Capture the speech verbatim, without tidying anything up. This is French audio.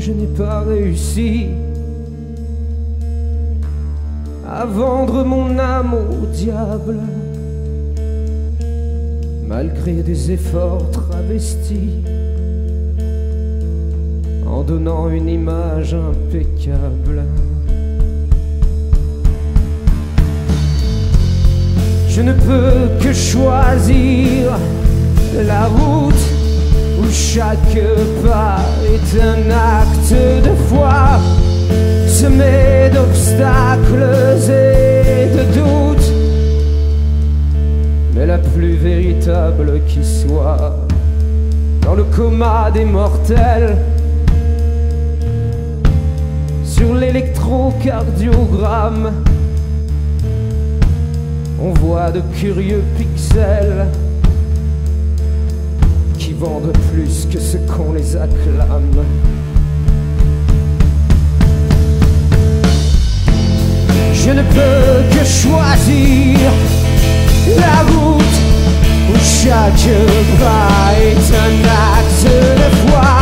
je n'ai pas réussi à vendre mon âme au diable, malgré des efforts travestis, en donnant une image impeccable. Je ne peux que choisir la route où chaque pas est un acte de foi, semé d'obstacles et de doutes, mais la plus véritable qui soit. Dans le coma des mortels, sur l'électrocardiogramme, on voit de curieux pixels qui vendent plus que ce qu'on les acclame. Je ne peux que choisir la route où chaque pas est un acte de foi,